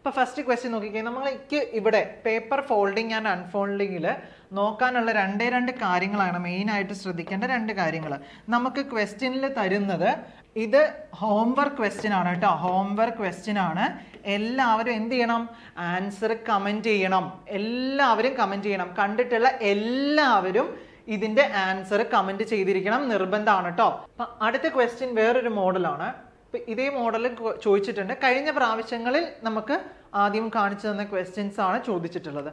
ഇപ്പോൾ first question നോക്കിക്കഴിഞ്ഞാൽ നമ്മൾക്ക് ഇവിടെ പേപ്പർ ഫോൾഡിങ് ആൻഡ് അൺഫോൾഡിങ്ങിൽ നോക്കാനുള്ള രണ്ട് കാര്യങ്ങളാണ് മെയിനായിട്ട് ശ്രദ്ധിക്കേണ്ട രണ്ട് കാര്യങ്ങൾ. നമുക്ക് ക്വസ്റ്റ്യനിൽ തരുന്നത് ഇത് ഹോംവർക്ക് ക്വസ്റ്റ്യൻ ആണ് കേട്ടോ, ഹോംവർക്ക് ക്വസ്റ്റ്യൻ ആണ്. എല്ലാവരും എന്ത് ചെയ്യണം? ആൻസർ കമൻറ്റ് ചെയ്യണം. എല്ലാവരും കമൻറ്റ് ചെയ്യണം. കണ്ടിട്ടുള്ള എല്ലാവരും ഇതിന്റെ ആൻസർ കമന്റ് ചെയ്തിരിക്കണം, നിർബന്ധമാണ് കേട്ടോ. അപ്പൊ അടുത്ത ക്വസ്റ്റ്യൻ വേറൊരു മോഡലാണ്. ഇതേ മോഡൽ ചോദിച്ചിട്ടുണ്ട്. കഴിഞ്ഞ പ്രാവശ്യങ്ങളിൽ നമുക്ക് ആദ്യം കാണിച്ചു തന്ന ക്വസ്റ്റ്യൻസ് ആണ് ചോദിച്ചിട്ടുള്ളത്.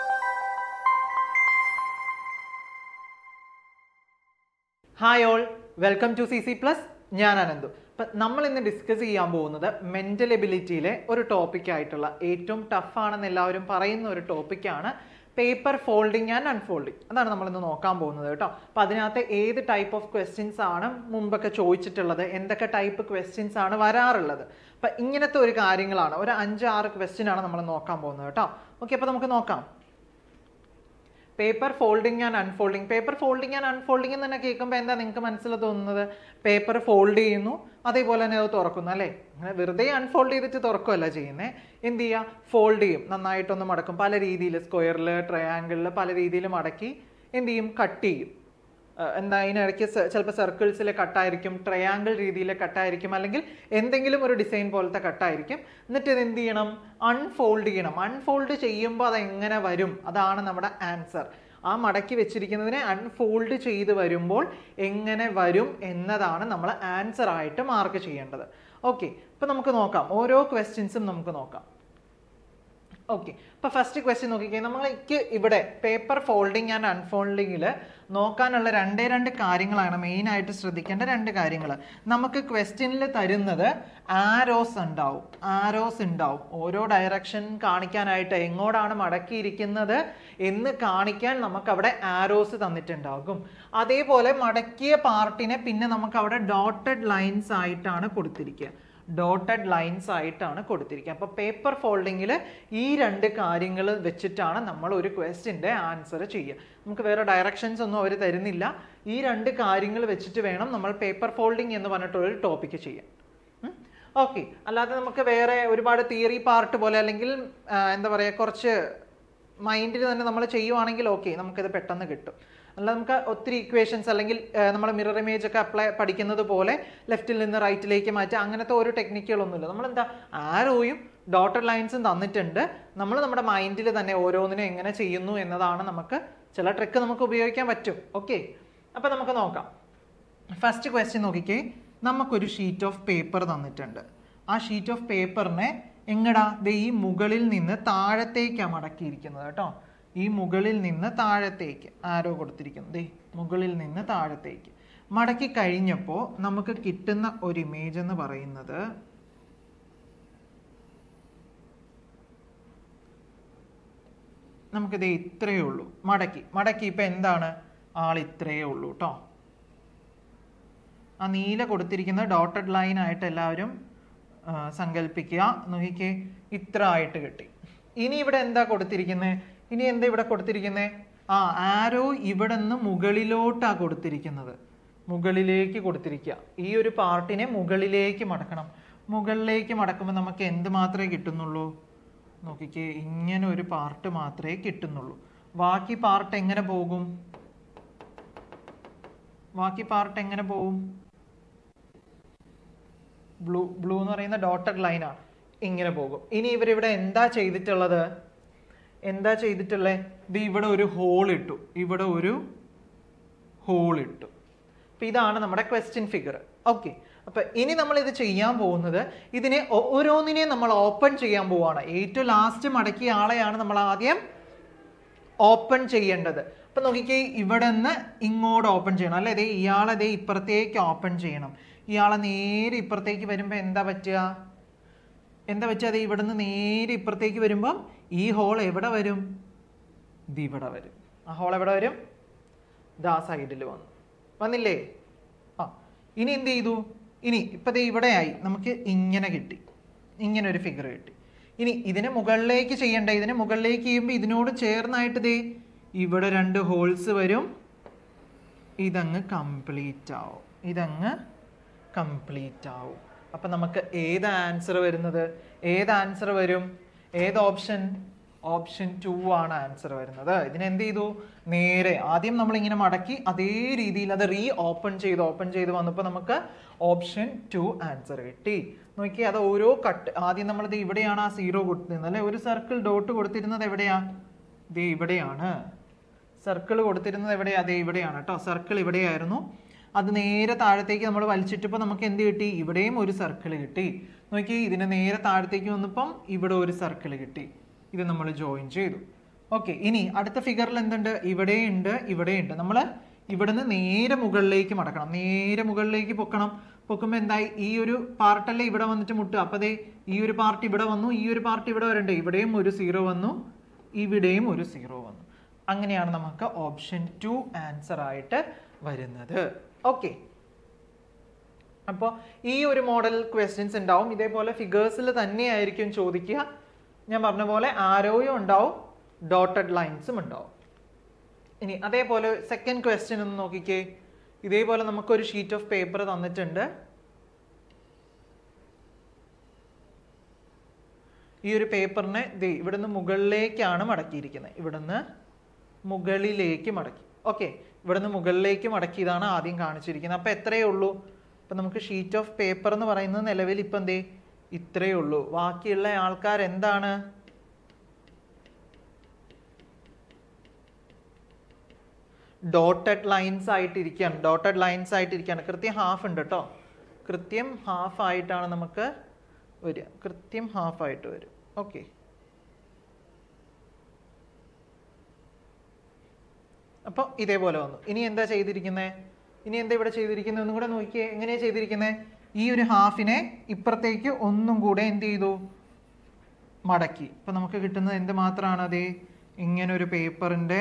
Hi all, welcome to CC+. ഞാൻ അനന്തു. അപ്പം നമ്മൾ ഇന്ന് ഡിസ്കസ് ചെയ്യാൻ പോകുന്നത് മെന്റൽ എബിലിറ്റിയിലെ ഒരു ടോപ്പിക്കായിട്ടുള്ള ഏറ്റവും ടഫാണെന്ന് എല്ലാവരും പറയുന്ന ഒരു ടോപ്പിക്കാണ് പേപ്പർ ഫോൾഡിങ് ആൻഡ് അൺഫോൾഡിങ്. അതാണ് നമ്മളിന്ന് നോക്കാൻ പോകുന്നത് കേട്ടോ. അപ്പം അതിനകത്ത് ഏത് ടൈപ്പ് ഓഫ് ക്വസ്റ്റ്യൻസ് ആണ് മുമ്പൊക്കെ ചോദിച്ചിട്ടുള്ളത്, എന്തൊക്കെ ടൈപ്പ് ക്വസ്റ്റ്യൻസ് ആണ് വരാറുള്ളത്, അപ്പം ഇങ്ങനത്തെ ഒരു കാര്യങ്ങളാണ്. ഒരു 5-6 ക്വസ്റ്റ്യൻ ആണ് നമ്മൾ നോക്കാൻ പോകുന്നത് കേട്ടോ. ഓക്കെ, അപ്പോൾ നമുക്ക് നോക്കാം. Paper folding and unfolding. Paper folding and unfolding എന്ന് തന്നെ കേൾക്കുമ്പോൾ എന്താ നിങ്ങൾക്ക് മനസ്സിൽ തോന്നുന്നത്? പേപ്പർ ഫോൾഡ് ചെയ്യുന്നു, അതേപോലെ തന്നെ അത് തുറക്കുന്നു അല്ലേ? അങ്ങനെ വെറുതെ അൺഫോൾഡ് ചെയ്തിട്ട് തുറക്കുകയല്ല ചെയ്യുന്നത്. എന്ത് ചെയ്യുക? ഫോൾഡ് ചെയ്യും, നന്നായിട്ടൊന്ന് മടക്കും. പല രീതിയിൽ സ്ക്വയറിൽ, ട്രയാങ്കിളിൽ പല രീതിയിൽ മടക്കി എന്ത് ചെയ്യും? കട്ട് ചെയ്യും. എന്താ അതിനിടയ്ക്ക് ചിലപ്പോൾ സർക്കിൾസിൽ കട്ടായിരിക്കും, ട്രയാങ്കിൾ രീതിയിൽ കട്ടായിരിക്കും, അല്ലെങ്കിൽ എന്തെങ്കിലും ഒരു ഡിസൈൻ പോലത്തെ കട്ടായിരിക്കും. എന്നിട്ട് ഇത് എന്ത് ചെയ്യണം? അൺഫോൾഡ് ചെയ്യണം. അൺഫോൾഡ് ചെയ്യുമ്പോൾ അത് എങ്ങനെ വരും? അതാണ് നമ്മുടെ ആൻസർ. ആ മടക്കി വെച്ചിരിക്കുന്നതിനെ അൺഫോൾഡ് ചെയ്ത് വരുമ്പോൾ എങ്ങനെ വരും എന്നതാണ് നമ്മൾ ആൻസർ ആയിട്ട് മാർക്ക് ചെയ്യേണ്ടത്. ഓക്കെ, ഇപ്പം നമുക്ക് നോക്കാം. ഓരോ ക്വസ്റ്റ്യൻസും നമുക്ക് നോക്കാം. ഓക്കെ, ഇപ്പൊ ഫസ്റ്റ് ക്വസ്റ്റ്യൻ നോക്കിക്കഴിഞ്ഞാൽ നമ്മൾക്ക് ഇവിടെ പേപ്പർ ഫോൾഡിങ് ആൻഡ് അൺഫോൾഡിങ്ങിൽ നോക്കാനുള്ള രണ്ട് കാര്യങ്ങളാണ് മെയിനായിട്ട് ശ്രദ്ധിക്കേണ്ട രണ്ട് കാര്യങ്ങൾ. നമുക്ക് ക്വസ്റ്റ്യനിൽ തരുന്നത് ആരോസ് ഉണ്ടാവും. ഓരോ ഡയറക്ഷൻ കാണിക്കാനായിട്ട് എങ്ങോട്ടാണ് മടക്കിയിരിക്കുന്നത് എന്ന് കാണിക്കാൻ നമുക്ക് അവിടെ ആരോസ് തന്നിട്ടുണ്ടാകും. അതേപോലെ മടക്കിയ പാർട്ടിനെ പിന്നെ നമുക്ക് അവിടെ ഡോട്ടഡ് ലൈൻസ് ആയിട്ടാണ് കൊടുത്തിരിക്കുക. അപ്പോൾ പേപ്പർ ഫോൾഡിങ്ങിൽ ഈ രണ്ട് കാര്യങ്ങൾ വെച്ചിട്ടാണ് നമ്മൾ ഒരു ക്വസ്റ്റ്യൻ്റെ ആൻസർ ചെയ്യുക. നമുക്ക് വേറെ ഡയറക്ഷൻസ് ഒന്നും അവർ തരുന്നില്ല. ഈ രണ്ട് കാര്യങ്ങൾ വെച്ചിട്ട് വേണം നമ്മൾ പേപ്പർ ഫോൾഡിങ് എന്ന് പറഞ്ഞിട്ടൊരു ടോപ്പിക്ക് ചെയ്യാൻ. ഓക്കെ, അല്ലാതെ നമുക്ക് വേറെ ഒരുപാട് തിയറി പാർട്ട് പോലെ അല്ലെങ്കിൽ എന്താ പറയുക കുറച്ച് മൈൻഡിൽ തന്നെ നമ്മൾ ചെയ്യുവാണെങ്കിൽ ഓക്കെ, നമുക്കിത് പെട്ടെന്ന് കിട്ടും. അല്ല നമുക്ക് ഒത്തിരി ഇക്വേഷൻസ് അല്ലെങ്കിൽ നമ്മൾ മിറർ ഇമേജ് ഒക്കെ പഠിക്കുന്നത് പോലെ ലെഫ്റ്റിൽ നിന്ന് റൈറ്റിലേക്ക് മാറ്റുക, അങ്ങനത്തെ ഒരു ടെക്നിക്കുകളൊന്നുമില്ല. നമ്മളെന്താ ആരോയും ഡോട്ടഡ് ലൈൻസും തന്നിട്ടുണ്ട്. നമ്മൾ നമ്മുടെ മൈൻഡിൽ തന്നെ ഓരോന്നിനും എങ്ങനെ ചെയ്യുന്നു എന്നതാണ് നമുക്ക് ചില ട്രിക്ക് നമുക്ക് ഉപയോഗിക്കാൻ പറ്റും. ഓക്കെ, അപ്പം നമുക്ക് നോക്കാം. ഫസ്റ്റ് ക്വസ്റ്റ്യൻ നോക്കിക്കേ. നമുക്കൊരു ഷീറ്റ് ഓഫ് പേപ്പർ തന്നിട്ടുണ്ട്. ആ ഷീറ്റ് ഓഫ് പേപ്പറിനെ എങ്ങടാ ഈ മുകളിൽ നിന്ന് താഴത്തേക്കാണ് മടക്കിയിരിക്കുന്നത് കേട്ടോ. ഈ മുകളിൽ നിന്ന് താഴത്തേക്ക് ആരോ കൊടുത്തിരിക്കുന്നത്, മുകളിൽ നിന്ന് താഴത്തേക്ക് മടക്കി കഴിഞ്ഞപ്പോൾ നമുക്ക് കിട്ടുന്ന ഒരു ഇമേജ് എന്ന് പറയുന്നത് നമുക്കിത് ഇത്രയേ ഉള്ളൂ. മടക്കി ഇപ്പം എന്താണ്? ആൾ ഇത്രയേ ഉള്ളൂ കേട്ടോ. ആ നീല കൊടുത്തിരിക്കുന്ന ഡോട്ടഡ് ലൈൻ ആയിട്ട് എല്ലാവരും സങ്കല്പിക്കുക. നോക്കിക്കേ, ഇത്ര ആയിട്ട് കിട്ടി. ഇനി ഇവിടെ എന്താ കൊടുത്തിരിക്കുന്നത്? ആരോ ഇവിടെ നിന്ന് മുകളിലോട്ടാണ് കൊടുത്തിരിക്കുന്നത്. മുകളിലേക്ക് കൊടുത്തിരിക്കുക. ഈ ഒരു പാർട്ടിനെ മുകളിലേക്ക് മടക്കണം. മുകളിലേക്ക് മടക്കുമ്പോൾ നമുക്ക് എന്ത് മാത്രമേ കിട്ടുന്നുള്ളൂ? നോക്കിക്കേ, ഇങ്ങനെ ഒരു പാർട്ട് മാത്രമേ കിട്ടുന്നുള്ളൂ. ബാക്കി പാർട്ട് എങ്ങനെ പോകും? ബ്ലൂ എന്ന് പറയുന്ന ഡോട്ടഡ് ലൈനാണ്, ഇങ്ങനെ പോകും. ഇനി ഇവരിവിടെ എന്താ ചെയ്തിട്ടുള്ളത്? ഇവിടെ ഒരു ഹോൾ ഇട്ടു. അപ്പൊ ഇതാണ് നമ്മുടെ ക്വസ്റ്റ്യൻ ഫിഗർ. ഓക്കെ, അപ്പൊ ഇനി നമ്മൾ ഇത് ചെയ്യാൻ പോകുന്നത് ഇതിനെ ഓരോന്നിനെയും നമ്മൾ ഓപ്പൺ ചെയ്യാൻ പോവാണ്. ഏറ്റവും ലാസ്റ്റ് മടക്കിയ ആളെയാണ് നമ്മൾ ആദ്യം ഓപ്പൺ ചെയ്യേണ്ടത്. അപ്പൊ നോക്കിക്കേ, ഇവിടെ നിന്ന് ഇങ്ങോട്ട് ഓപ്പൺ ചെയ്യണം അല്ലെ? ഇയാളെ ഇപ്പുറത്തേക്ക് ഓപ്പൺ ചെയ്യണം. ഇയാളെ നേരെ ഇപ്പുറത്തേക്ക് വരുമ്പോൾ എന്താ പറ്റുക? അത് ഇവിടെ നിന്ന് നേരെ ഇപ്പുറത്തേക്ക് വരുമ്പം ഈ ഹോൾ എവിടെ വരും? ഇവിടെ വരും. ആ ഹോൾ എവിടെ വരും? ആ സൈഡിൽ വന്നില്ലേ? ഇനി എന്ത് ചെയ്തു? ഇപ്പം ഇവിടെയായി, നമുക്ക് ഇങ്ങനെ കിട്ടി, ഇങ്ങനെ ഒരു ഫിഗർ കിട്ടി. ഇനി ഇതിനെ മുകളിലേക്ക് ചെയ്യണ്ട. ഇതിനെ മുകളിലേക്ക് ചെയ്യുമ്പോൾ ഇതിനോട് ചേർന്നായിട്ട് ഇവിടെ 2 ഹോൾസ് വരും. ഇതങ്ങ് കംപ്ലീറ്റ് ആവും. അപ്പം നമുക്ക് ഏത് ആൻസർ വരും? ഏത് ഓപ്ഷൻ? ഓപ്ഷൻ 2 ആണ് ആൻസർ വരുന്നത്. ഇതിനെന്ത് ചെയ്തു? നേരെ ആദ്യം നമ്മൾ ഇങ്ങനെ മടക്കി അതേ രീതിയിൽ അത് ഓപ്പൺ ചെയ്ത് വന്നപ്പോൾ നമുക്ക് ഓപ്ഷൻ 2 ആൻസർ കിട്ടി. നോക്കി, അത് ഓരോ കട്ട് ആദ്യം നമ്മളിത് ഇവിടെയാണ് ആ 0 കൊടുത്തിരുന്നത് അല്ലെ. ഒരു സർക്കിൾ ഡോട്ട് കൊടുത്തിരുന്നത് എവിടെയാ? ദേ ഇവിടെയാണ്. സർക്കിൾ കൊടുത്തിരുന്നത് എവിടെയാ? ദേ ഇവിടെയാണ് കേട്ടോ. സർക്കിൾ ഇവിടെയായിരുന്നു. അത് നേരെ താഴത്തേക്ക് നമ്മൾ വലിച്ചിട്ടപ്പോൾ നമുക്ക് എന്ത് കിട്ടി? ഇവിടെയും ഒരു സർക്കിൾ കിട്ടി. നോക്കി, ഇതിന് നേരെ താഴത്തേക്ക് വന്നപ്പം ഇവിടെ ഒരു സർക്കിൾ കിട്ടി. ഇത് നമ്മൾ ജോയിൻ ചെയ്തു. ഓക്കെ, ഇനി അടുത്ത ഫിഗറിൽ എന്തുണ്ട്? ഇവിടെയുണ്ട്. നമ്മൾ ഇവിടുന്ന് നേരെ മുകളിലേക്ക് മടക്കണം. നേരെ മുകളിലേക്ക് പൊക്കുമ്പോൾ എന്തായി? ഈ ഒരു പാർട്ടല്ലേ ഇവിടെ വന്നിട്ട് മുട്ടുക. അപ്പൊ ദേ ഈ ഒരു പാർട്ട് ഇവിടെ വന്നു, ഈ ഒരു പാർട്ട് ഇവിടെ വരണ്ടേ. ഇവിടെയും ഒരു 0 വന്നു, ഇവിടെയും ഒരു 0 വന്നു. അങ്ങനെയാണ് നമുക്ക് ഓപ്ഷൻ 2 ആൻസർ ആയിട്ട് വരുന്നത്. ഓക്കെ, അപ്പോൾ ഈ ഒരു മോഡൽ ക്വസ്റ്റ്യൻസ് ഉണ്ടാവും. ഇതേപോലെ ഫിഗേഴ്സിൽ തന്നെയായിരിക്കും ചോദിക്കുക. ഞാൻ പറഞ്ഞ പോലെ ആരോയും ഉണ്ടാവും, ഡോട്ടഡ് ലൈൻസും ഉണ്ടാവും. ഇനി അതേപോലെ സെക്കൻഡ് ക്വസ്റ്റ്യൻ ഒന്ന് നോക്കിക്കേ. ഇതേപോലെ നമുക്കൊരു ഷീറ്റ് ഓഫ് പേപ്പർ തന്നിട്ടുണ്ട്. ഈ ഒരു പേപ്പറിനെ ഇവിടുന്ന് മുകളിലേക്കാണ് മടക്കിയിരിക്കുന്നത്. ഇവിടുന്ന് മുകളിലേക്ക് മടക്കി. ഓക്കെ, ഇവിടുന്ന് മുകളിലേക്ക് മടക്കിയതാണ് ആദ്യം കാണിച്ചിരിക്കുന്നത്. അപ്പൊ എത്രയേ ഉള്ളൂ? അപ്പൊ നമുക്ക് ഷീറ്റ് ഓഫ് പേപ്പർ എന്ന് പറയുന്നത് നിലവിൽ ഇപ്പൊ ഇത്രയേ ഉള്ളൂ. ബാക്കിയുള്ള ആൾക്കാർ എന്താണ്? ഡോട്ടഡ് ലൈൻസ് ആയിട്ടിരിക്കുകയാണ്. കൃത്യം ഹാഫ് ഉണ്ട് കേട്ടോ. കൃത്യം ഹാഫ് ആയിട്ടാണ് നമുക്ക് വരിക. കൃത്യം ഹാഫ് ആയിട്ട് വരും. ഓക്കെ, അപ്പോൾ ഇതേപോലെ വന്നു. ഇനി എന്താ ഇവിടെ ചെയ്തിരിക്കുന്നത്? ഒന്നും കൂടെ നോക്കിയേ. എങ്ങനെയാ ചെയ്തിരിക്കുന്നത്? ഈ ഒരു ഹാഫിനെ ഇപ്പുറത്തേക്ക് ഒന്നും കൂടെ എന്ത് ചെയ്തു? മടക്കി. അപ്പൊ നമുക്ക് കിട്ടുന്നത് എന്ത് മാത്രമാണ്? അതേ ഇങ്ങനെ ഒരു പേപ്പറിന്റെ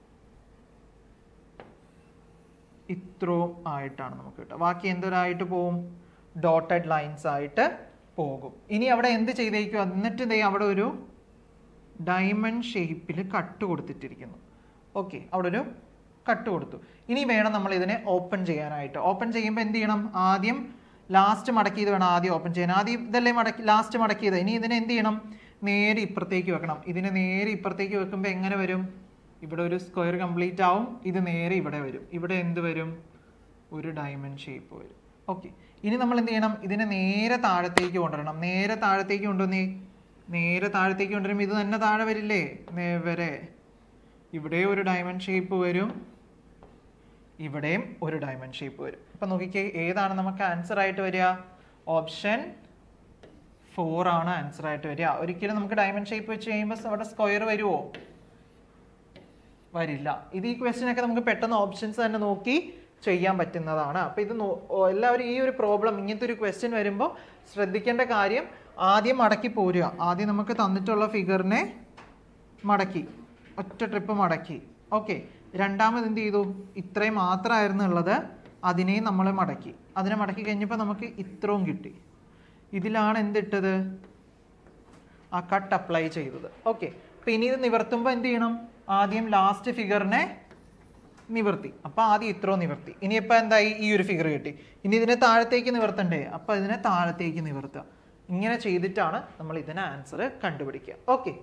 ഇത്രയും ആയിട്ടാണ് നമുക്ക് കിട്ടുക. ബാക്കി എന്തൊരായിട്ട് പോകും? ഡോട്ടഡ് ലൈൻസ് ആയിട്ട് പോകും. ഇനി അവിടെ എന്ത് ചെയ്തേക്കും? എന്നിട്ട് അവിടെ ഒരു ഡയമണ്ട് ഷേപ്പിൽ കട്ട് കൊടുത്തിട്ടിരിക്കുന്നു. ഓക്കെ, അവിടെ ഒരു കട്ട് കൊടുത്തു. ഇനി വേണം നമ്മൾ ഇതിനെ ഓപ്പൺ ചെയ്യാനായിട്ട്. ഓപ്പൺ ചെയ്യുമ്പോൾ എന്ത് ചെയ്യണം? ആദ്യം ലാസ്റ്റ് മടക്കിയത് വേണം ആദ്യം ഓപ്പൺ ചെയ്യാൻ. ആദ്യം ഇതല്ലേ ലാസ്റ്റ് മടക്കിയത്. ഇനി ഇതിനെ എന്ത് ചെയ്യണം? നേരെ ഇപ്പുറത്തേക്ക് വെക്കണം. ഇതിനെ നേരെ ഇപ്പുറത്തേക്ക് വെക്കുമ്പോൾ എങ്ങനെ വരും? ഇവിടെ ഒരു സ്ക്വയർ കംപ്ലീറ്റ് ആവും. ഇത് നേരെ ഇവിടെ വരും. ഇവിടെ എന്ത് വരും? ഒരു ഡയമണ്ട് ഷേപ്പ് വരും. ഓക്കെ, ഇനി നമ്മൾ എന്ത് ചെയ്യണം? ഇതിനെ നേരെ താഴത്തേക്ക് കൊണ്ടുവരണം. നേരെ താഴത്തേക്ക് കൊണ്ടുവരുമ്പോൾ ഇത് തന്നെ താഴെ വരില്ലേ? നേരെ ഇവിടെ ഒരു ഡയമണ്ട് ഷേപ്പ് വരും, ഇവിടെയും ഒരു ഡയമണ്ട് ഷേപ്പ് വരും. അപ്പൊ നോക്കിക്കേ, ഏതാണ് നമുക്ക് ആൻസർ ആയിട്ട് വരിക? ഓപ്ഷൻ 4 ആണ് ആൻസർ ആയിട്ട് വരിക. ഒരിക്കലും നമുക്ക് ഡയമണ്ട് ഷേപ്പ് വെച്ച് കഴിയുമ്പോൾ അവിടെ സ്ക്വയർ വരുമോ? വരില്ല. ഇത് ഈ ക്വസ്റ്റ്യൻ ഒക്കെ നമുക്ക് പെട്ടെന്ന് ഓപ്ഷൻസ് തന്നെ നോക്കി ചെയ്യാൻ പറ്റുന്നതാണ്. അപ്പൊ ഇത് എല്ലാവരും ഈ ഒരു പ്രോബ്ലം, ഇങ്ങനത്തെ ഒരു ക്വസ്റ്റ്യൻ വരുമ്പോൾ ശ്രദ്ധിക്കേണ്ട കാര്യം, ആദ്യം മടക്കി പോരുക. ആദ്യം നമുക്ക് തന്നിട്ടുള്ള ഫിഗറിനെ മടക്കി, ഒറ്റ ട്രിപ്പ് മടക്കി. ഓക്കെ, രണ്ടാമത് എന്ത് ചെയ്തു? ഇത്രയും മാത്രമായിരുന്നു ഉള്ളത്, അതിനെ നമ്മൾ മടക്കി. അതിനെ മടക്കി കഴിഞ്ഞപ്പോൾ നമുക്ക് ഇത്രയും കിട്ടി. ഇതിലാണ് എന്തിട്ടത്? ആ കട്ട് അപ്ലൈ ചെയ്തത്. ഓക്കെ, അപ്പൊ ഇനി ഇത് നിവർത്തുമ്പോൾ എന്ത് ചെയ്യണം? ആദ്യം ലാസ്റ്റ് ഫിഗറിനെ നിവർത്തി. അപ്പൊ ആദ്യം ഇത്രയും നിവർത്തി. ഇനിയിപ്പോൾ എന്തായി? ഈ ഒരു ഫിഗർ കിട്ടി. ഇനി ഇതിനെ താഴത്തേക്ക് നിവർത്തണ്ടേ? അപ്പൊ ഇതിനെ താഴത്തേക്ക് നിവർത്തുക. ഇങ്ങനെ ചെയ്തിട്ടാണ് നമ്മൾ ഇതിന് ആൻസർ കണ്ടുപിടിക്കുക. ഓക്കെ,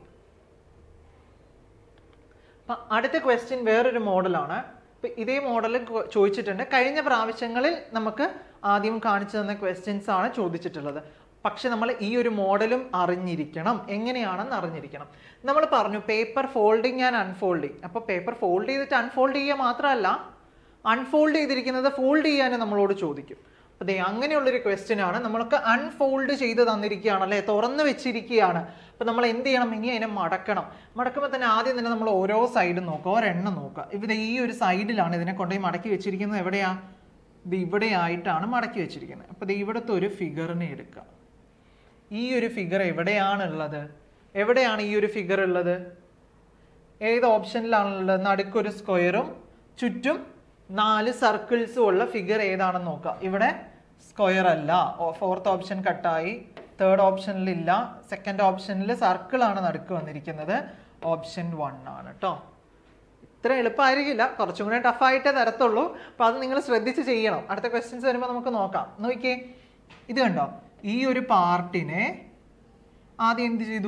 അപ്പൊ അടുത്ത ക്വസ്റ്റ്യൻ വേറൊരു മോഡലാണ്. ഇപ്പൊ ഇതേ മോഡൽ ചോദിച്ചിട്ടുണ്ട്. കഴിഞ്ഞ പ്രാവശ്യങ്ങളിൽ നമുക്ക് ആദ്യം കാണിച്ചു തന്ന ക്വസ്റ്റ്യൻസ് ആണ് ചോദിച്ചിട്ടുള്ളത്. പക്ഷെ നമ്മൾ ഈ ഒരു മോഡലും അറിഞ്ഞിരിക്കണം. എങ്ങനെയാണെന്ന് അറിഞ്ഞിരിക്കണം. നമ്മൾ പറഞ്ഞു പേപ്പർ ഫോൾഡിങ് ആൻഡ് അൺഫോൾഡിങ്. അപ്പൊ പേപ്പർ ഫോൾഡ് ചെയ്തിട്ട് അൺഫോൾഡ് ചെയ്യുക മാത്രമല്ല, അൺഫോൾഡ് ചെയ്തിരിക്കുന്നത് ഫോൾഡ് ചെയ്യാനും നമ്മളോട് ചോദിക്കും. അതെ, അങ്ങനെയുള്ളൊരു ക്വസ്റ്റ്യൻ ആണ്. നമ്മൾക്ക് അൺഫോൾഡ് ചെയ്ത് തന്നിരിക്കുകയാണ് അല്ലെ, തുറന്നു വെച്ചിരിക്കുകയാണ്. അപ്പൊ നമ്മൾ എന്ത് ചെയ്യണം? ഇനി അതിനെ മടക്കണം. മടക്കുമ്പോൾ തന്നെ ആദ്യം തന്നെ നമ്മൾ ഓരോ സൈഡും നോക്കുക, ഒരെണ്ണം നോക്കുക. ഇവിടെ ഈ ഒരു സൈഡിലാണ് ഇതിനെ കൊണ്ടുപോയി മടക്കി വെച്ചിരിക്കുന്നത്. എവിടെയാ? ഇത് ഇവിടെ ആയിട്ടാണ് മടക്കി വെച്ചിരിക്കുന്നത്. അപ്പൊ ഇവിടുത്തെ ഒരു ഫിഗറിനെ എടുക്കുക. ഈ ഒരു ഫിഗർ എവിടെയാണുള്ളത്? എവിടെയാണ് ഈ ഒരു ഫിഗർ ഉള്ളത്? ഏത് ഓപ്ഷനിലാണുള്ളത്? നടുക്കൊരു സ്ക്വയറും ചുറ്റും 4 സർക്കിൾസും ഉള്ള ഫിഗർ ഏതാണെന്ന് നോക്കുക. ഇവിടെ സ്ക്വയർ അല്ല, 4th ഓപ്ഷൻ കട്ടായി. 3rd ഓപ്ഷനിൽ ഇല്ല. 2nd ഓപ്ഷനിൽ സർക്കിൾ ആണ് നടുക്ക് വന്നിരിക്കുന്നത്. ഓപ്ഷൻ 1 ആണ് കേട്ടോ. ഇത്ര എളുപ്പമായിരിക്കില്ല, കുറച്ചും കൂടെ ടഫായിട്ടേ തരത്തുള്ളൂ. അപ്പൊ അത് നിങ്ങൾ ശ്രദ്ധിച്ച് ചെയ്യണം. അടുത്ത ക്വസ്റ്റ്യൻസ് വരുമ്പോൾ നമുക്ക് നോക്കാം. നോക്കിയേ, ഇത് കണ്ടോ? ഈ ഒരു പാർട്ടിനെ ആദ്യം എന്ത് ചെയ്തു?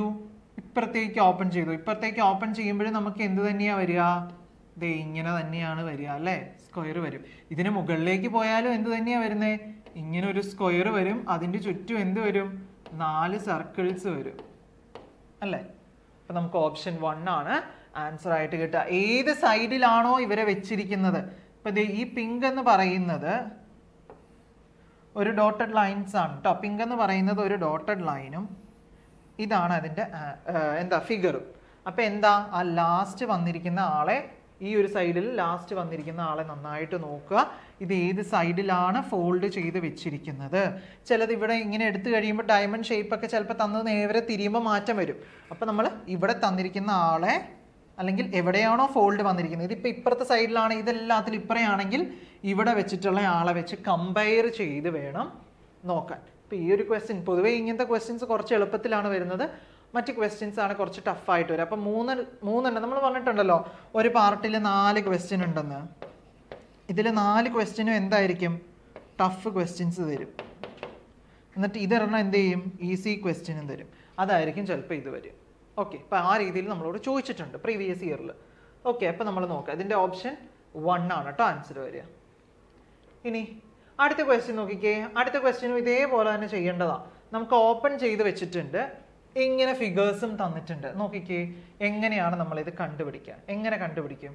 ഇപ്പുറത്തേക്ക് ഓപ്പൺ ചെയ്തു. ഇപ്പുറത്തേക്ക് ഓപ്പൺ ചെയ്യുമ്പോഴും നമുക്ക് എന്ത് തന്നെയാ വരിക? ദേ ഇങ്ങനെ തന്നെയാണ് വരിക അല്ലേ? സ്ക്വയർ വരും. ഇതിന് മുകളിലേക്ക് പോയാലും എന്ത് തന്നെയാ വരുന്നത്? ഇങ്ങനെ ഒരു സ്ക്വയർ വരും. അതിൻ്റെ ചുറ്റും എന്ത് വരും? 4 സർക്കിൾസ് വരും അല്ലേ? അപ്പൊ നമുക്ക് ഓപ്ഷൻ 1 ആണ് ആൻസർ ആയിട്ട് കിട്ടുക. ഏത് സൈഡിലാണോ ഇവരെ വെച്ചിരിക്കുന്നത്. ഇപ്പൊ ഈ പിങ്ക് എന്ന് പറയുന്നത് ഒരു ഡോട്ടഡ് ലൈൻസ് ആണ് കേട്ടോ. പിങ്ക് എന്ന് പറയുന്നത് ഒരു ഡോട്ടഡ് ലൈനും ഇതാണ് അതിൻ്റെ എന്താ ഫിഗറും. അപ്പൊ എന്താ ആ ലാസ്റ്റ് വന്നിരിക്കുന്ന ആളെ, ഈ ഒരു സൈഡിൽ ലാസ്റ്റ് വന്നിരിക്കുന്ന ആളെ നന്നായിട്ട് നോക്കുക. ഇത് ഏത് സൈഡിലാണ് ഫോൾഡ് ചെയ്ത് വെച്ചിരിക്കുന്നത്. ചിലത് ഇവിടെ ഇങ്ങനെ എടുത്തു കഴിയുമ്പോൾ ഡയമണ്ട് ഷേപ്പ് ഒക്കെ ചിലപ്പോൾ തന്നത് നേരെ തിരിയുമ്പോൾ മാറ്റം വരും. അപ്പം നമ്മൾ ഇവിടെ തന്നിരിക്കുന്ന ആളെ അല്ലെങ്കിൽ എവിടെയാണോ ഫോൾഡ് വന്നിരിക്കുന്നത്, ഇതിപ്പോൾ ഇപ്പുറത്തെ സൈഡിലാണ്, ഇതെല്ലാത്തിലും ഇപ്പറയാണെങ്കിൽ ഇവിടെ വെച്ചിട്ടുള്ള ആളെ വെച്ച് കമ്പയർ ചെയ്ത് വേണം നോക്കാൻ. ഇപ്പം ഈ ഒരു ക്വസ്റ്റ്യൻ പൊതുവേ ഇങ്ങനത്തെ ക്വസ്റ്റ്യൻസ് കുറച്ച് എളുപ്പത്തിലാണ് വരുന്നത്. മറ്റ് ക്വസ്റ്റ്യൻസ് ആണ് കുറച്ച് ടഫായിട്ട് വരും. അപ്പം മൂന്നെണ്ണം നമ്മൾ പറഞ്ഞിട്ടുണ്ടല്ലോ ഒരു പാർട്ടിൽ 4 ക്വസ്റ്റ്യൻ ഉണ്ടെന്ന്. ഇതിൽ 4 ക്വസ്റ്റ്യനും എന്തായിരിക്കും? ടഫ് ക്വസ്റ്റ്യൻസ് തരും. എന്നിട്ട് ഇതൊരെണ്ണം എന്ത് ചെയ്യും? ഈസി ക്വസ്റ്റ്യനും തരും. അതായിരിക്കും ചിലപ്പോൾ ഇത് വരും. ഓക്കെ, അപ്പം ആ രീതിയിൽ നമ്മളോട് ചോദിച്ചിട്ടുണ്ട് പ്രീവിയസ് ഇയറിൽ. ഓക്കെ, അപ്പം നമ്മൾ നോക്കാം. ഇതിൻ്റെ ഓപ്ഷൻ 1 ആണ് കേട്ടോ ആൻസർ വരിക. ഇനി അടുത്ത ക്വസ്റ്റ്യൻ നോക്കിക്കേ. അടുത്ത ക്വസ്റ്റ്യനും ഇതേപോലെ തന്നെ ചെയ്യേണ്ടതാണ്. നമുക്ക് ഓപ്പൺ ചെയ്ത് വെച്ചിട്ടുണ്ട്, ഇങ്ങനെ ഫിഗേഴ്സും തന്നിട്ടുണ്ട്. നോക്കിക്കേ എങ്ങനെയാണ് നമ്മളിത് കണ്ടുപിടിക്കുക. എങ്ങനെ കണ്ടുപിടിക്കും?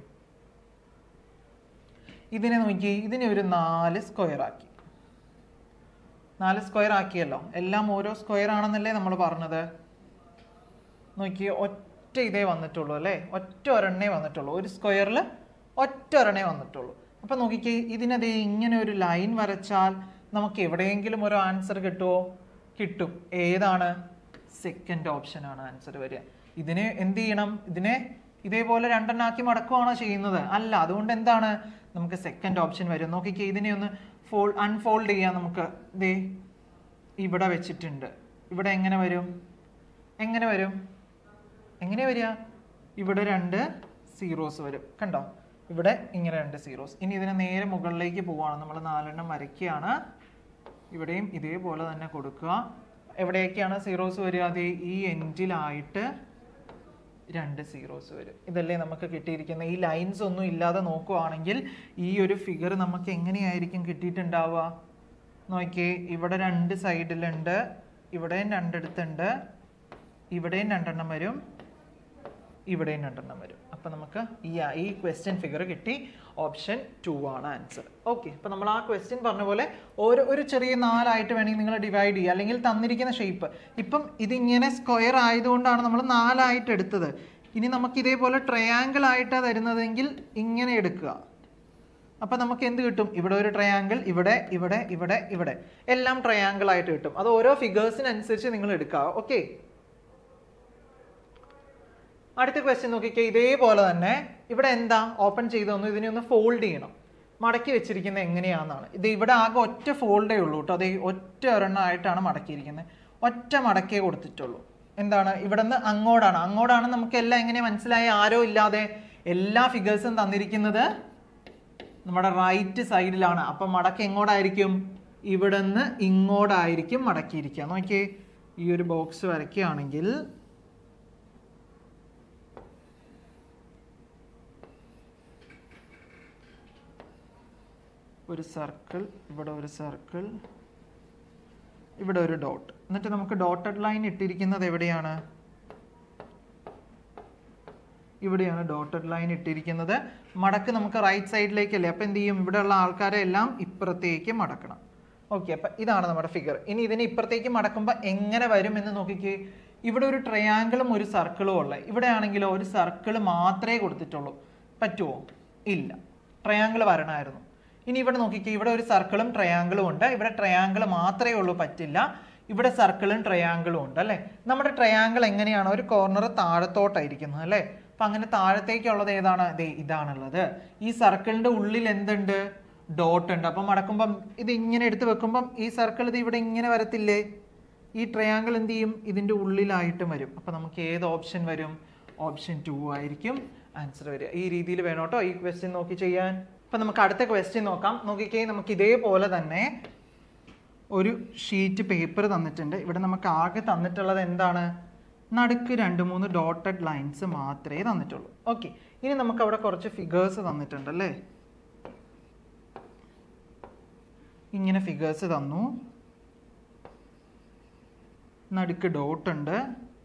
ഇതിനെ നോക്കി, ഇതിനെ ഒരു 4 സ്ക്വയർ ആക്കി. 4 സ്ക്വയർ ആക്കിയല്ലോ. എല്ലാം ഓരോ സ്ക്വയർ ആണെന്നല്ലേ നമ്മൾ പറഞ്ഞത്. നോക്കിയേ ഒറ്റ ഇതേ വന്നിട്ടുള്ളൂ അല്ലേ? ഒരെണ്ണേ വന്നിട്ടുള്ളൂ. ഒരു സ്ക്വയറിൽ ഒരെണ്ണേ വന്നിട്ടുള്ളൂ. അപ്പൊ നോക്കിക്കേ ഇതിനതേ ഇങ്ങനെ ഒരു ലൈൻ വരച്ചാൽ നമുക്ക് എവിടെയെങ്കിലും ഒരു ആൻസർ കിട്ടുമോ? കിട്ടും. ഏതാണ്? സെക്കൻഡ് ഓപ്ഷൻ ആണ് ആൻസർ വരിക. ഇതിനെ എന്ത് ചെയ്യണം? ഇതിനെ ഇതേപോലെ 2 എണ്ണാക്കി മടക്കുകയാണോ ചെയ്യുന്നത്? അല്ല. അതുകൊണ്ട് എന്താണ്? നമുക്ക് സെക്കൻഡ് ഓപ്ഷൻ വരും. നോക്കിക്കേ ഇതിനെ ഒന്ന് അൺഫോൾഡ് ചെയ്യാം. നമുക്ക് ദേ ഇവിടെ വെച്ചിട്ടുണ്ട്. ഇവിടെ എങ്ങനെ വരും? എങ്ങനെ വരും? എങ്ങനെ വരിക? ഇവിടെ 2 സീറോസ് വരും. കണ്ടോ? ഇവിടെ ഇങ്ങനെ 2 സീറോസ്. ഇനി ഇതിനെ നേരെ മുകളിലേക്ക് പോവാണ്. നമ്മൾ 4 എണ്ണം വരയ്ക്കുകയാണ്. ഇവിടെയും ഇതേപോലെ തന്നെ കൊടുക്കുക. എവിടെയൊക്കെയാണ് സീറോസ് വരിക? അതേ ഈ എൻഡിലായിട്ട് 2 സീറോസ് വരും. ഇതല്ലേ നമുക്ക് കിട്ടിയിരിക്കുന്ന. ഈ ലൈൻസ് ഒന്നും ഇല്ലാതെ നോക്കുവാണെങ്കിൽ ഈ ഒരു ഫിഗർ നമുക്ക് എങ്ങനെയായിരിക്കും കിട്ടിയിട്ടുണ്ടാവുക? നോക്കിയേ ഇവിടെ 2 സൈഡിലുണ്ട്, ഇവിടെയും 2 എടുത്തുണ്ട്, ഇവിടെയും 2 എണ്ണം വരും, ഇവിടെയും 2 എണ്ണം വരും. അപ്പം നമുക്ക് ഈ ക്വസ്റ്റ്യൻ ഫിഗർ കിട്ടി. ഓപ്ഷൻ 2 ആണ് ആൻസർ. ഓക്കെ, അപ്പം നമ്മൾ ആ ക്വസ്റ്റ്യൻ പറഞ്ഞ പോലെ ഒരു ചെറിയ 4 ആയിട്ട് വേണമെങ്കിൽ നിങ്ങൾ ഡിവൈഡ് ചെയ്യുക. അല്ലെങ്കിൽ തന്നിരിക്കുന്ന ഷേപ്പ് ഇപ്പം ഇതിങ്ങനെ സ്ക്വയർ ആയതുകൊണ്ടാണ് നമ്മൾ 4 ആയിട്ട് എടുത്തത്. ഇനി നമുക്ക് ഇതേപോലെ ട്രയാങ്കിൾ ആയിട്ടാണ് തരുന്നതെങ്കിൽ ഇങ്ങനെ എടുക്കുക. അപ്പം നമുക്ക് എന്ത് കിട്ടും? ഇവിടെ ഒരു ട്രയാങ്കിൾ, ഇവിടെ ഇവിടെ ഇവിടെ ഇവിടെ എല്ലാം ട്രയാങ്കിൾ ആയിട്ട് കിട്ടും. അത് ഓരോ ഫിഗേഴ്സിനനുസരിച്ച് നിങ്ങൾ എടുക്കുക. ഓക്കെ, അടുത്ത ക്വസ്റ്റ്യൻ നോക്കിക്കേ. ഇതേപോലെ തന്നെ ഇവിടെ എന്താ ഓപ്പൺ ചെയ്ത് തന്നു. ഇതിനെ ഒന്ന് ഫോൾഡ് ചെയ്യണം. മടക്കി വെച്ചിരിക്കുന്നത് എങ്ങനെയാണെന്നാണ്. ഇത് ഇവിടെ ആകെ ഒറ്റ ഫോൾഡേ ഉള്ളൂ കേട്ടോ. അതേ ഒരെണ്ണമായിട്ടാണ് മടക്കിയിരിക്കുന്നത്. ഒറ്റ മടക്കേ കൊടുത്തിട്ടുള്ളൂ. എന്താണ്? ഇവിടെ നിന്ന് അങ്ങോട്ടാണ് നമുക്ക് എല്ലാം എങ്ങനെ മനസ്സിലായി? ആരോ ഇല്ലാതെ എല്ലാ ഫിഗേഴ്സും തന്നിരിക്കുന്നത് നമ്മുടെ റൈറ്റ് സൈഡിലാണ്. അപ്പം മടക്ക് എങ്ങോട്ടായിരിക്കും? ഇവിടെ നിന്ന് ഇങ്ങോട്ടായിരിക്കും മടക്കിയിരിക്കുക. നോക്കിയേ ഈ ഒരു ബോക്സ് വരയ്ക്കുകയാണെങ്കിൽ ഒരു സർക്കിൾ, ഇവിടെ ഒരു സർക്കിൾ, ഇവിടെ ഒരു ഡോട്ട്. എന്നിട്ട് നമുക്ക് ഡോട്ടഡ് ലൈൻ ഇട്ടിരിക്കുന്നത് എവിടെയാണ്? ഇവിടെയാണ് ഡോട്ടഡ് ലൈൻ ഇട്ടിരിക്കുന്നത്. മടക്ക് നമുക്ക് റൈറ്റ് സൈഡിലേക്കല്ലേ. അപ്പം എന്ത് ചെയ്യും? ഇവിടെയുള്ള ആൾക്കാരെ എല്ലാം ഇപ്പുറത്തേക്ക് മടക്കണം. ഓക്കെ, അപ്പം ഇതാണ് നമ്മുടെ ഫിഗർ. ഇനി ഇതിനെ ഇപ്പുറത്തേക്ക് മടക്കുമ്പോൾ എങ്ങനെ വരും എന്ന് നോക്കിക്കേ. ഇവിടെ ഒരു ട്രയാങ്കിളും ഒരു സർക്കിളും ഉള്ളത്. ഇവിടെ ആണെങ്കിലോ ഒരു സർക്കിൾ മാത്രമേ കൊടുത്തിട്ടുള്ളൂ. പറ്റുമോ? ഇല്ല. ട്രയാങ്കിൾ വരണമായിരുന്നു. ഇനി ഇവിടെ നോക്കിക്കേ. ഇവിടെ ഒരു സർക്കിളും ട്രയാങ്കിളും ഉണ്ട്. ഇവിടെ ട്രയാങ്കിൾ മാത്രമേ ഉള്ളൂ, പറ്റില്ല. ഇവിടെ സർക്കിളും ട്രയാങ്കിളും ഉണ്ട് അല്ലേ. നമ്മുടെ ട്രയാങ്കിൾ എങ്ങനെയാണ്? ഒരു കോർണർ താഴത്തോട്ടായിരിക്കുന്നത് അല്ലേ. അപ്പം അങ്ങനെ താഴത്തേക്കുള്ളത് ഏതാണ്? ഇതാണുള്ളത്. ഈ സർക്കിളിൻ്റെ ഉള്ളിൽ എന്തുണ്ട്? ഡോട്ട് ഉണ്ട്. അപ്പം മടക്കുമ്പം ഇത് ഇങ്ങനെ എടുത്ത് വെക്കുമ്പം ഈ സർക്കിൾ ഇത് ഇവിടെ ഇങ്ങനെ വരത്തില്ലേ? ഈ ട്രയാങ്കിൾ എന്ത് ചെയ്യും? ഇതിൻ്റെ ഉള്ളിലായിട്ടും വരും. അപ്പം നമുക്ക് ഏത് ഓപ്ഷൻ വരും? ഓപ്ഷൻ 2 ആയിരിക്കും ആൻസർ വരിക. ഈ രീതിയിൽ വേണം കേട്ടോ ഈ ക്വസ്റ്റ്യൻ നോക്കി ചെയ്യാൻ. അപ്പം നമുക്ക് അടുത്ത ക്വസ്റ്റ്യൻ നോക്കാം. നോക്കിക്കേ, നമുക്ക് ഇതേപോലെ തന്നെ ഒരു ഷീറ്റ് പേപ്പർ തന്നിട്ടുണ്ട്. ഇവിടെ നമുക്ക് ആകെ തന്നിട്ടുള്ളത് എന്താണ്? നടുക്ക് 2-3 ഡോട്ടഡ് ലൈൻസ് മാത്രമേ തന്നിട്ടുള്ളൂ. ഓക്കെ, ഇനി നമുക്ക് അവിടെ കുറച്ച് ഫിഗേഴ്സ് തന്നിട്ടുണ്ടല്ലേ. ഇങ്ങനെ ഫിഗേഴ്സ് തന്നു, നടുക്ക് ഡോട്ട് ഉണ്ട്,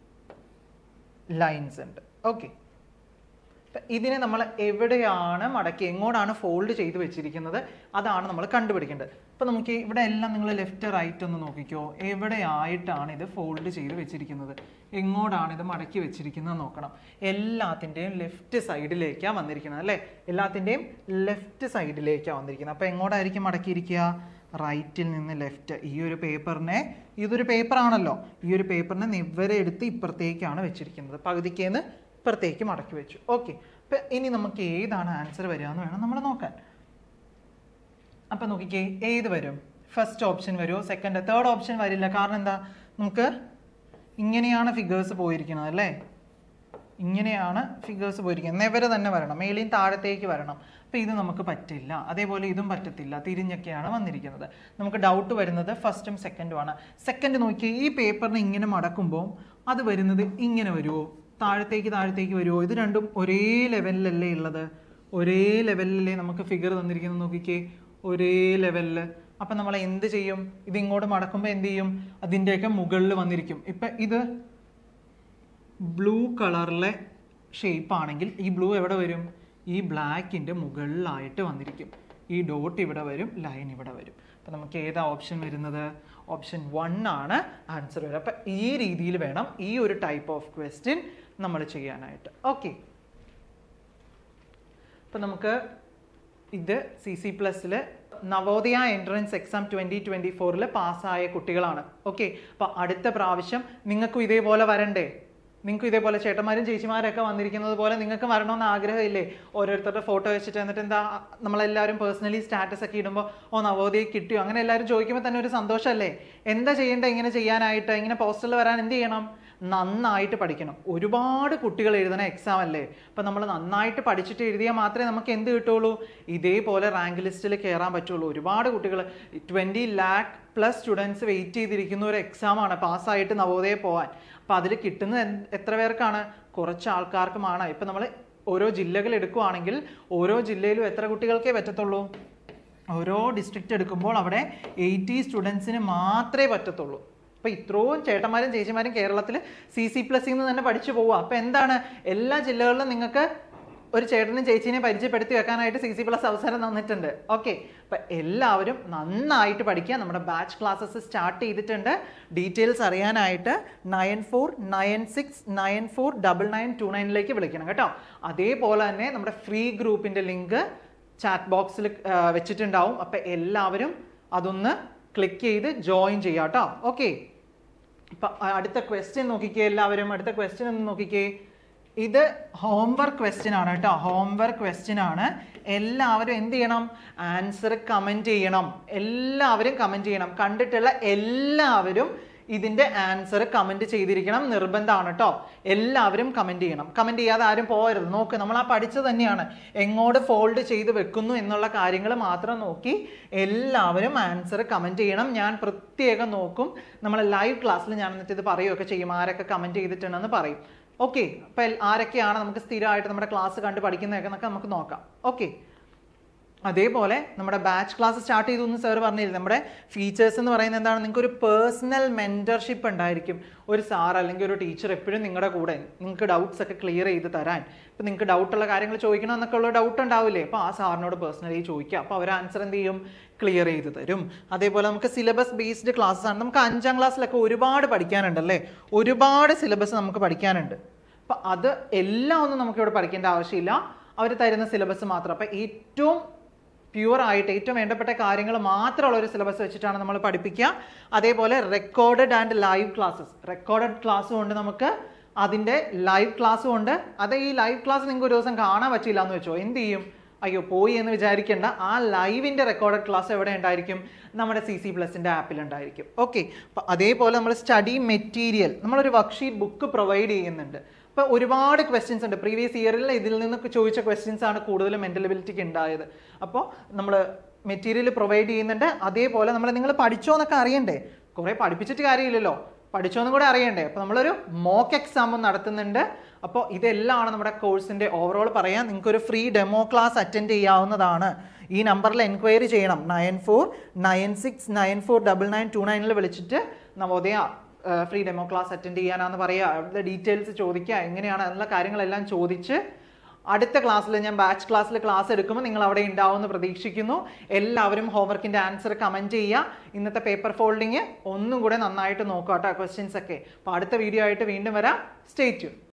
ലൈൻസ് ഉണ്ട്. ഓക്കെ, ഇതിനെ നമ്മൾ എവിടെയാണ് മടക്കി എങ്ങോട്ടാണ് ഫോൾഡ് ചെയ്ത് വെച്ചിരിക്കുന്നത് അതാണ് നമ്മൾ കണ്ടുപിടിക്കേണ്ടത്. അപ്പോൾ നമുക്ക് ഇവിടെ എല്ലാം നിങ്ങൾ ലെഫ്റ്റ് റൈറ്റ് ഒന്ന് നോക്കിക്കോ, എവിടെയായിട്ടാണ് ഇത് ഫോൾഡ് ചെയ്ത് വെച്ചിരിക്കുന്നത്, എങ്ങോട്ടാണ് ഇത് മടക്കി വെച്ചിരിക്കുന്നത് നോക്കണം. എല്ലാത്തിൻ്റെയും ലെഫ്റ്റ് സൈഡിലേക്കാണ് വന്നിരിക്കുന്നത് അല്ലേ, എല്ലാത്തിൻ്റെയും ലെഫ്റ്റ് സൈഡിലേക്കാണ് വന്നിരിക്കുന്നത്. അപ്പോൾ എങ്ങോട്ടായിരിക്കും മടക്കിയിരിക്കുക? റൈറ്റിൽ നിന്ന് ലെഫ്റ്റ്. ഈ ഒരു പേപ്പറിനെ, ഇതൊരു പേപ്പറാണല്ലോ, ഈ ഒരു പേപ്പറിനെ നിവരെ എടുത്ത് ഇപ്പുറത്തേക്കാണ് വെച്ചിരിക്കുന്നത്, പകുതിക്കേന്ന് ഇപ്പുറത്തേക്ക് മടക്കി വെച്ചു. ഓക്കെ, അപ്പം ഇനി നമുക്ക് ഏതാണ് ആൻസർ വരിക എന്ന് വേണം നമ്മൾ നോക്കാൻ. അപ്പം നോക്കിക്കേ, ഏത് വരും? ഫസ്റ്റ് ഓപ്ഷൻ വരുമോ? സെക്കൻഡ്, തേർഡ് ഓപ്ഷൻ വരില്ല. കാരണം എന്താ, നമുക്ക് ഇങ്ങനെയാണ് ഫിഗേഴ്സ് പോയിരിക്കുന്നത് അല്ലേ, ഇങ്ങനെയാണ് ഫിഗേഴ്സ് പോയിരിക്കുന്നത്, നെവരെ തന്നെ വരണം, മേലെയും താഴത്തേക്ക് വരണം. അപ്പം ഇത് നമുക്ക് പറ്റില്ല. അതേപോലെ ഇതും പറ്റത്തില്ല, തിരിഞ്ഞൊക്കെയാണ് വന്നിരിക്കുന്നത്. നമുക്ക് ഡൗട്ട് വരുന്നത് ഫസ്റ്റും സെക്കൻഡും ആണ്. സെക്കൻഡ് നോക്കി, ഈ പേപ്പറിനെ ഇങ്ങനെ മടക്കുമ്പോൾ അത് വരുന്നത് ഇങ്ങനെ വരുമോ, താഴത്തേക്ക് വരുമോ? ഇത് രണ്ടും ഒരേ ലെവലിലല്ലേ ഉള്ളത്, ഒരേ ലെവലിലല്ലേ നമുക്ക് ഫിഗർ തന്നിരിക്കുന്നത്. നോക്കിക്കേ, ഒരേ ലെവലിൽ. അപ്പം നമ്മൾ എന്ത് ചെയ്യും? ഇത് ഇങ്ങോട്ട് മടക്കുമ്പോൾ എന്ത് ചെയ്യും? അതിൻ്റെയൊക്കെ മുകളിൽ വന്നിരിക്കും. ഇപ്പം ഇത് ബ്ലൂ കളറിലെ ഷേപ്പ് ആണെങ്കിൽ ഈ ബ്ലൂ എവിടെ വരും? ഈ ബ്ലാക്കിൻ്റെ മുകളിലായിട്ട് വന്നിരിക്കും. ഈ ഡോട്ട് ഇവിടെ വരും, ലൈൻ ഇവിടെ വരും. അപ്പം നമുക്ക് ഏതാ ഓപ്ഷൻ വരുന്നത്? ഓപ്ഷൻ 1 ആണ് ആൻസർ വരിക. അപ്പം ഈ രീതിയിൽ വേണം ഈ ഒരു ടൈപ്പ് ഓഫ് ക്വസ്റ്റ്യൻ നമ്മൾ ചെയ്യാനായിട്ട്. ഓക്കെ, അപ്പം നമുക്ക് ഇത് CC+ൽ നവോദയ എൻട്രൻസ് എക്സാം 2024 പാസ്സായ കുട്ടികളാണ്. ഓക്കെ, അപ്പം അടുത്ത പ്രാവശ്യം നിങ്ങൾക്കും ഇതേപോലെ വരണ്ടേ? നിങ്ങൾക്ക് ഇതേപോലെ ചേട്ടന്മാരും ചേച്ചിമാരൊക്കെ വന്നിരിക്കുന്നത് പോലെ നിങ്ങൾക്ക് വരണമെന്ന് ആഗ്രഹമില്ലേ? ഓരോരുത്തരുടെ ഫോട്ടോ വെച്ചിട്ട് എന്നിട്ട് എന്താ നമ്മളെല്ലാവരും പേഴ്സണലി സ്റ്റാറ്റസ് ഒക്കെ ഇടുമ്പോൾ ഓ നവോദയ കിട്ടിയോ അങ്ങനെ എല്ലാവരും ചോദിക്കുമ്പോൾ തന്നെ ഒരു സന്തോഷമല്ലേ? എന്താ ചെയ്യേണ്ടത് ഇങ്ങനെ ചെയ്യാനായിട്ട്? ഇങ്ങനെ പോസ്റ്ററിൽ വരാൻ എന്ത് ചെയ്യണം? നന്നായിട്ട് പഠിക്കണം. ഒരുപാട് കുട്ടികൾ എഴുതുന്ന എക്സാം അല്ലേ, അപ്പം നമ്മൾ നന്നായിട്ട് പഠിച്ചിട്ട് എഴുതിയാൽ മാത്രമേ നമുക്ക് എന്ത് കിട്ടുള്ളൂ? ഇതേപോലെ റാങ്ക് ലിസ്റ്റിൽ കയറാൻ പറ്റുള്ളൂ. ഒരുപാട് കുട്ടികൾ 20 lakh പ്ലസ് സ്റ്റുഡൻസ് വെയിറ്റ് ചെയ്തിരിക്കുന്ന ഒരു എക്സാമാണ് പാസ്സായിട്ട് നവോദയ പോകാൻ. അപ്പം അതിൽ കിട്ടുന്നത് എത്ര പേർക്കാണ്? കുറച്ച് ആൾക്കാർക്കുമാണ്. ഇപ്പം നമ്മൾ ഓരോ ജില്ലകൾ എടുക്കുകയാണെങ്കിൽ ഓരോ ജില്ലയിലും എത്ര കുട്ടികൾക്കേ പറ്റത്തുള്ളൂ? ഓരോ ഡിസ്ട്രിക്റ്റ് എടുക്കുമ്പോൾ അവിടെ 80 സ്റ്റുഡൻസിന് മാത്രമേ പറ്റത്തുള്ളൂ. അപ്പോൾ ഇത്രയും ചേട്ടന്മാരും ചേച്ചിമാരും കേരളത്തിൽ CC+ൽ നിന്ന് തന്നെ പഠിച്ചു പോവുക. അപ്പോൾ എന്താണ്, എല്ലാ ജില്ലകളിലും നിങ്ങൾക്ക് ഒരു ചേട്ടനും ചേച്ചീനെ പരിചയപ്പെടുത്തി വെക്കാനായിട്ട് CC+ അവസരം തന്നിട്ടുണ്ട്. ഓക്കെ, അപ്പം എല്ലാവരും നന്നായിട്ട് പഠിക്കുക. നമ്മുടെ ബാച്ച് ക്ലാസ്സസ് സ്റ്റാർട്ട് ചെയ്തിട്ടുണ്ട്. ഡീറ്റെയിൽസ് അറിയാനായിട്ട് 9496949929 വിളിക്കണം കേട്ടോ. അതേപോലെ തന്നെ നമ്മുടെ ഫ്രീ ഗ്രൂപ്പിൻ്റെ ലിങ്ക് ചാറ്റ് ബോക്സിൽ വെച്ചിട്ടുണ്ടാവും. അപ്പം എല്ലാവരും അതൊന്ന് ക്ലിക്ക് ചെയ്ത് ജോയിൻ ചെയ്യാം കേട്ടോ. ഓക്കെ, ഇപ്പം അടുത്ത ക്വസ്റ്റ്യൻ നോക്കിക്കേ, എല്ലാവരും അടുത്ത ക്വസ്റ്റ്യൻ ഒന്ന് നോക്കിക്കേ. ഇത് ഹോംവർക്ക് ക്വസ്റ്റ്യൻ ആണ് കേട്ടോ, ഹോംവർക്ക് ക്വസ്റ്റ്യൻ ആണ്. എല്ലാവരും എന്ത് ചെയ്യണം? ആൻസർ കമൻറ്റ് ചെയ്യണം. എല്ലാവരും കമൻറ്റ് ചെയ്യണം. കണ്ടിട്ടുള്ള എല്ലാവരും ഇതിൻ്റെ ആൻസർ കമൻറ്റ് ചെയ്തിരിക്കണം, നിർബന്ധമാണ് കേട്ടോ. എല്ലാവരും കമൻറ്റ് ചെയ്യണം. കമൻറ്റ് ചെയ്യാതെ ആരും പോകരുത്. നോക്ക്, നമ്മൾ ആ പഠിച്ചത് തന്നെയാണ്, എങ്ങോട്ട് ഫോൾഡ് ചെയ്ത് വെക്കുന്നു എന്നുള്ള കാര്യങ്ങൾ മാത്രം നോക്കി എല്ലാവരും ആൻസർ കമൻറ്റ് ചെയ്യണം. ഞാൻ പ്രത്യേകം നോക്കും. നമ്മൾ ലൈവ് ക്ലാസ്സിൽ ഞാൻ എന്നിട്ട് ഇത് പറയുകയൊക്കെ ചെയ്യും, ആരൊക്കെ കമൻറ്റ് ചെയ്തിട്ടുണ്ടെന്ന് പറയും. ഓക്കെ, അപ്പം ആരൊക്കെയാണ് നമുക്ക് സ്ഥിരമായിട്ട് നമ്മുടെ ക്ലാസ് കണ്ട് പഠിക്കുന്നതൊക്കെ നമുക്ക് നോക്കാം. ഓക്കെ, അതേപോലെ നമ്മുടെ ബാച്ച് ക്ലാസ് സ്റ്റാർട്ട് ചെയ്തു എന്ന് സാർ പറഞ്ഞില്ല. നമ്മുടെ ഫീച്ചേഴ്സ് എന്ന് പറയുന്നത് എന്താണ്? നിങ്ങൾക്ക് ഒരു പേഴ്സണൽ മെൻറ്റർഷിപ്പ് ഉണ്ടായിരിക്കും. ഒരു സാർ അല്ലെങ്കിൽ ഒരു ടീച്ചർ എപ്പോഴും നിങ്ങളുടെ കൂടെ നിങ്ങൾക്ക് ഡൗട്ട്സ് ഒക്കെ ക്ലിയർ ചെയ്ത് തരാൻ. ഇപ്പം നിങ്ങൾക്ക് ഡൗട്ടുള്ള കാര്യങ്ങൾ ചോദിക്കണം എന്നൊക്കെ ഉള്ള ഡൗട്ട് ഉണ്ടാവില്ലേ, അപ്പോൾ ആ സാറിനോട് പേഴ്സണലി ചോദിക്കുക. അപ്പോൾ അവർ ആൻസർ എന്ത് ചെയ്യും? ക്ലിയർ ചെയ്ത് തരും. അതേപോലെ നമുക്ക് സിലബസ് ബേസ്ഡ് ക്ലാസ്സസ് ആണ്. നമുക്ക് 5ാം ക്ലാസ്സിലൊക്കെ ഒരുപാട് പഠിക്കാനുണ്ടല്ലേ, ഒരുപാട് സിലബസ് നമുക്ക് പഠിക്കാനുണ്ട്. അപ്പം അത് എല്ലാം ഒന്നും നമുക്കിവിടെ പഠിക്കേണ്ട ആവശ്യമില്ല, അവർ തരുന്ന സിലബസ് മാത്രം. അപ്പം ഏറ്റവും പ്യുവറായിട്ട് ഏറ്റവും വേണ്ടപ്പെട്ട കാര്യങ്ങൾ മാത്രമുള്ള ഒരു സിലബസ് വെച്ചിട്ടാണ് നമ്മൾ പഠിപ്പിക്കുക. അതേപോലെ recorded and live classes, recorded ക്ലാസ്സും ഉണ്ട് നമുക്ക്, അതിൻ്റെ ലൈവ് ക്ലാസ്സും ഉണ്ട്. അത് ഈ ലൈവ് ക്ലാസ് നിങ്ങൾക്ക് ഒരു ദിവസം കാണാൻ പറ്റില്ല എന്ന് വെച്ചോ, എന്ത് ചെയ്യും? അയ്യോ പോയി എന്ന് വിചാരിക്കേണ്ട. ആ ലൈവിൻ്റെ റെക്കോർഡഡ് ക്ലാസ് എവിടെ ഉണ്ടായിരിക്കും? നമ്മുടെ CC+ൻ്റെ ആപ്പിൽ ഉണ്ടായിരിക്കും. ഓക്കെ, അപ്പം അതേപോലെ നമ്മൾ സ്റ്റഡി മെറ്റീരിയൽ, നമ്മളൊരു വർക്ക്ഷീറ്റ് ബുക്ക് പ്രൊവൈഡ് ചെയ്യുന്നുണ്ട്. അപ്പോൾ ഒരുപാട് ക്വസ്റ്റ്യൻസ് ഉണ്ട്. പ്രീവിയസ് ഇയറിൽ ഇതിൽ നിന്നൊക്കെ ചോദിച്ച ക്വസ്റ്റ്യൻസ് ആണ് കൂടുതലും മെൻ്റൽ എബിലിറ്റിക്ക് ഉണ്ടായത്. അപ്പോൾ നമ്മൾ മെറ്റീരിയൽ പ്രൊവൈഡ് ചെയ്യുന്നുണ്ട്. അതേപോലെ നിങ്ങൾ പഠിച്ചോ എന്നൊക്കെ അറിയണ്ടേ? കുറേ പഠിപ്പിച്ചിട്ട് കാര്യമില്ലല്ലോ, പഠിച്ചോന്നും കൂടെ അറിയണ്ടേ. അപ്പോൾ നമ്മളൊരു മോക്ക് എക്സാമും നടത്തുന്നുണ്ട്. അപ്പോൾ ഇതെല്ലാമാണ് നമ്മുടെ കോഴ്സിൻ്റെ ഓവറോൾ പറയാൻ. നിങ്ങൾക്കൊരു ഫ്രീ ഡെമോ ക്ലാസ് അറ്റൻഡ് ചെയ്യാവുന്നതാണ്. ഈ നമ്പറിൽ എൻക്വയറി ചെയ്യണം. 9496949929 വിളിച്ചിട്ട് Navodaya free demo class attend ചെയ്യാനാന്ന് പറയുക. അവിടുത്തെ ഡീറ്റെയിൽസ് ചോദിക്കുക, എങ്ങനെയാണ് എന്നുള്ള കാര്യങ്ങളെല്ലാം ചോദിച്ച് അടുത്ത ക്ലാസ്സിൽ ഞാൻ ബാച്ച് ക്ലാസ്സിൽ ക്ലാസ് എടുക്കുമ്പോൾ നിങ്ങൾ അവിടെ ഉണ്ടാവുമെന്ന് പ്രതീക്ഷിക്കുന്നു. എല്ലാവരും ഹോംവർക്കിൻ്റെ ആൻസർ കമൻറ്റ് ചെയ്യുക. ഇന്നത്തെ പേപ്പർ ഫോൾഡിങ് ഒന്നും കൂടെ നന്നായിട്ട് നോക്കുക കേട്ടോ, ക്വസ്റ്റ്യൻസ് ഒക്കെ. അപ്പോൾ അടുത്ത വീഡിയോ ആയിട്ട് വീണ്ടും വരാം. Stay tune.